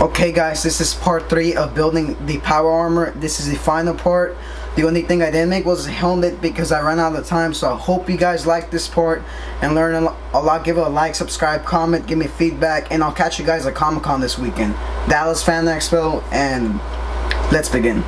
Okay guys, this is part 3 of building the power armor. This is the final part. The only thing I didn't make was a helmet because I ran out of time, so I hope you guys like this part and learn a lot. Give it a like, subscribe, comment, give me feedback, and I'll catch you guys at Comic-Con this weekend. Dallas Fan Expo, and let's begin.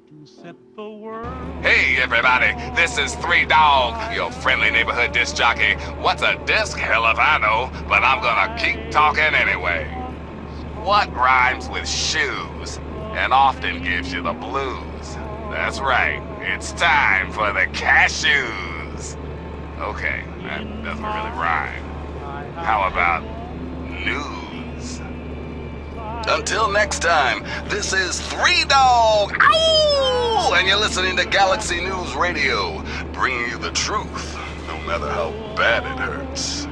Hey everybody, this is 3 Dog, your friendly neighborhood disc jockey. What's a disc? Hell if I know, but I'm gonna keep talking anyway. What rhymes with shoes and often gives you the blues? That's right, it's time for the cashews. Okay, that doesn't really rhyme. How about news? Until next time, this is 3 Dog, ow! And you're listening to Galaxy News Radio, bringing you the truth, no matter how bad it hurts.